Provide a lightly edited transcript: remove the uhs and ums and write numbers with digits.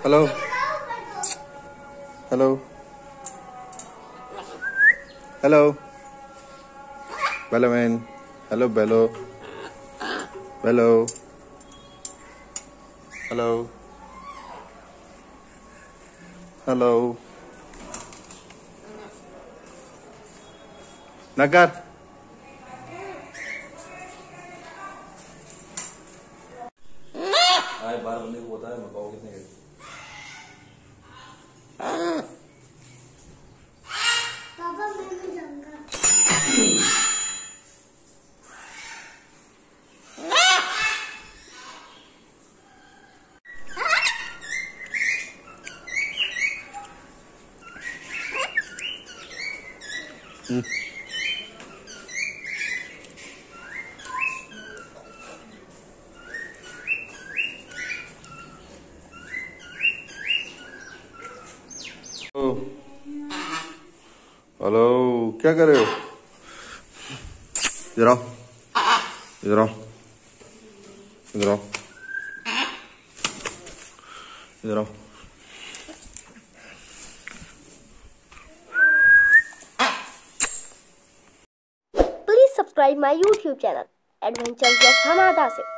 Hello hello hello बेलो man, hello बेलो बेलो हेलो हेलो नगर आए 12 बंदे को होता है मकाओ कितने के पापा मैं भी जाऊंगा। हेलो क्या कर रहे हो? इधर आओ इधर आओ इधर आओ इधर आओ। Please subscribe my YouTube channel, Adventures of Hammad Asif.